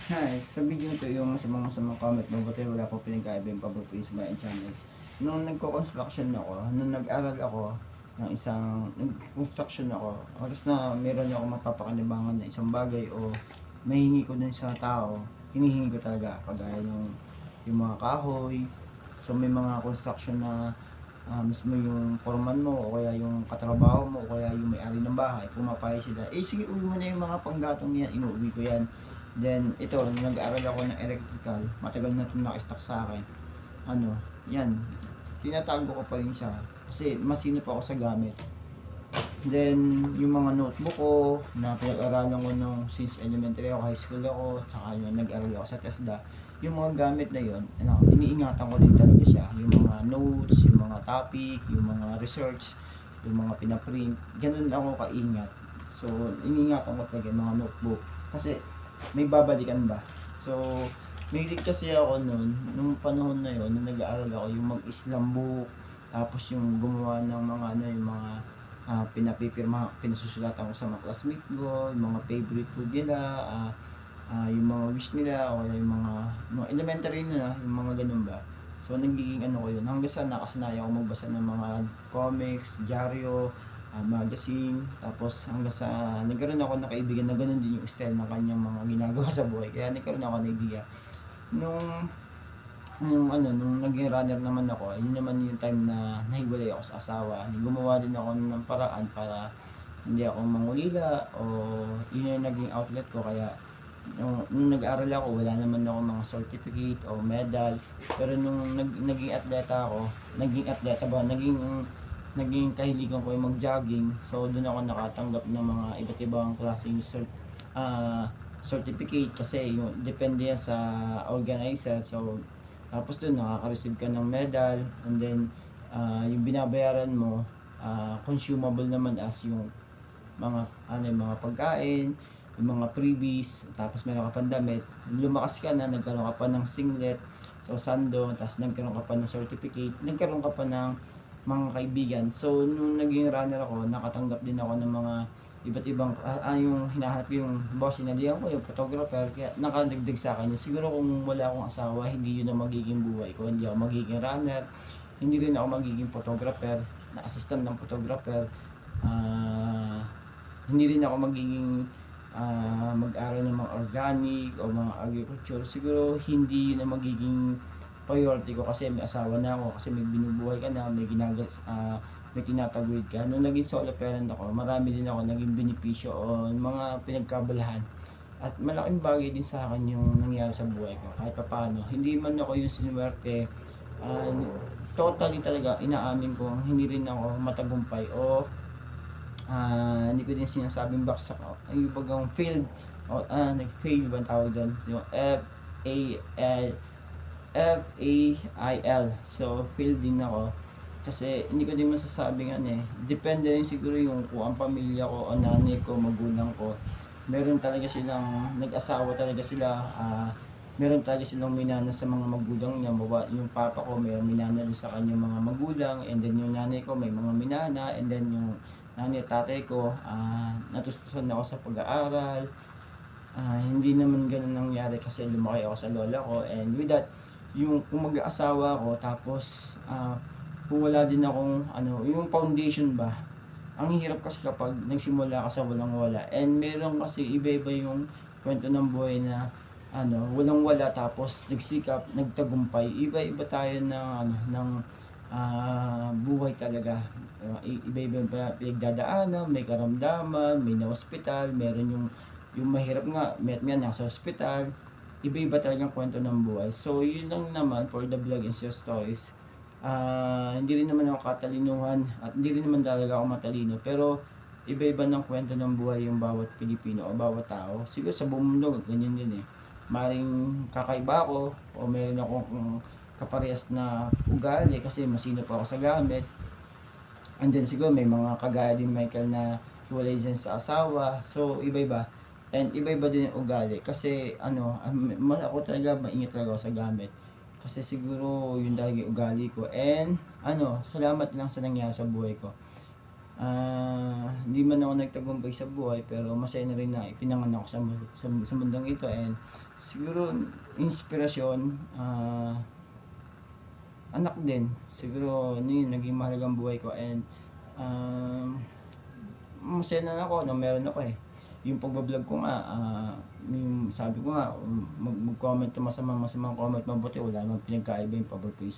Hi, sa video ito yung masamang comment, mabuti wala po pinagkaiba yung paborito yung sa my channel. Nung nagko-construction ako, nung nag-aral ako ng isang, nag-construction ako, oras na meron ako mapapakinabangan na isang bagay o mahingi ko dun sa tao, hinihingi ko talaga, kagaya yung mga kahoy. So may mga construction na mismo yung foreman mo o kaya yung katrabaho mo o kaya yung may-ari ng bahay, pumapayag sila, eh sige uwi mo na yung mga panggatong yan, inuwi ko yan. Then ito, nag-aaral ako ng electrical, matagal na ito naka-stock sa akin. Ano, yan, tinatago ko pa rin siya kasi masinop ako sa gamit. Then yung mga notebook ko na pinag-aralan ko nung since elementary ako, high school ako, tsaka yung nag-aral ako sa TESDA, yung mga gamit na yon, ano, iniingatan ko din talaga siya. Yung mga notes, yung mga topic, yung mga research, yung mga pinaprint, ganun ako kaingat. So iniingatan ko talaga yung mga notebook kasi may babalikan ba. So mahilig kasi ako noon, nung panahon na yon, nung nag-aaral ako, yung mag-Islam book, tapos yung gumawa ng mga ano, yung mga pinapipirma, pinasusulatan ko sa mga classmate ko, yung mga favorite food nila, yung mga wish nila, o yung mga elementary nila, yung mga ganun ba. So nagiging ano ko yun, hanggang sa nakasanayan ako magbasa ng mga comics, dyaryo, magazine, tapos hanggang sa nagkaroon ako ng kaibigan na ganun din yung style ng kanyang mga ginagawa sa buhay, kaya nagkaroon ako ng idea. Nung naging runner naman ako, yun naman yung time na nahiwalay ako sa asawa. Gumawa din ako ng paraan para hindi ako mangulila, o yun yung naging outlet ko. Kaya nung nag-aaral ako, wala naman ako mga certificate o medal. Pero nung naging atleta ako, naging kahiligan ko yung mag-jogging. So doon ako nakatanggap ng mga iba't ibang klaseng certificate, kasi yung depende yan sa organizer. So tapos doon nakaka-receive ka ng medal, and then yung binabayaran mo, consumable naman as yung mga ano, yung mga pagkain, yung mga freebies, tapos meron ka pang damit. Lumakas ka na, nagkaroon ka pa ng singlet, so sando, tapos nagkaroon ka pa ng certificate, nagkaroon ka pa ng mga kaibigan. So nung naging runner ako, nakatanggap din ako ng mga iba't ibang yung hinahanap yung boss, sinalihan ko yung photographer, kaya nakadagdag sa akin yun. Siguro kung wala akong asawa, hindi yun ang magiging buhay ko, hindi ako magiging runner, hindi rin ako magiging photographer, na assistant ng photographer, hindi rin ako magiging mag-aral ng mga organic o mga agriculture. Siguro hindi yun ang magiging priority ko, kasi may asawa na ako, kasi may binubuhay ka na, may tinataguyod ka. Nung naging solo parent ako, marami din ako naging benepisyo o mga pinagkabalahan. At malaking bagay din sa akin yung nangyari sa buhay ko. Kahit paano, hindi man ako yung sinuwerte, totally talaga inaamin ko, hindi rin ako matagumpay o hindi ko din sinasabing baksak ako. Yung bagang failed o nag-fail ba ang tawag doon? Yung F-A-I-L. So, failed din ako. Kasi hindi ko din masasabing ano eh. Depende rin siguro yung kung ang pamilya ko o nanay ko, magulang ko, meron talaga silang, nag-asawa talaga sila, meron talaga silang minana sa mga magulang niya. Yung papa ko may minana din sa kanyang mga magulang, and then yung nanay ko may mga minana, and then yung nanay at tatay ko, natustusan ako sa pag-aaral. Hindi naman ganun nangyari kasi lumaki ako sa lola ko, and with that, yung kung mag-aasawa ako, tapos kung wala din akong ano, yung foundation ba, ang hirap kasi kapag nagsimula ka sa walang wala. And meron kasi iba-iba yung kwento ng buhay na ano, walang wala tapos nagsikap, nagtagumpay. Iba-iba tayo ng ano, ng buhay talaga. Iba-iba pa pinagdadaanan, may karamdaman, may na-hospital, meron yung mahirap nga, met nasa hospital. Iba-iba talagang kwento ng buhay. So yun lang naman for the vlog and share stories. Hindi rin naman ako katalinuhan at hindi rin naman talaga ako matalino, pero iba-iba ng kwento ng buhay yung bawat Pilipino o bawat tao. Siguro sa buong mundo ganyan din eh. Maring kakaiba ako o meron akong kaparehas na ugali kasi masinop ako sa gamit. And then siguro may mga kagaya din Michael na hiwalay din sa asawa. So iba-iba. And iba-iba din yung ugali kasi ano, ako talaga maingat talaga ako sa gamit. Kasi siguro yun talaga yung ugali ko. And ano, salamat lang sa nangyari sa buhay ko. Hindi man ako nagtagumpay sa buhay, pero masaya na rin na ipinanganak ako sa mundong ito, and siguro inspirasyon, anak din. Siguro yun naging mahalagang buhay ko, and masaya na ako na meron ako eh. Yung pagbablog ko nga, yung sabi ko nga, mag-comment ng masamang comment, mabuti, wala namang pinagkaiba yung paborito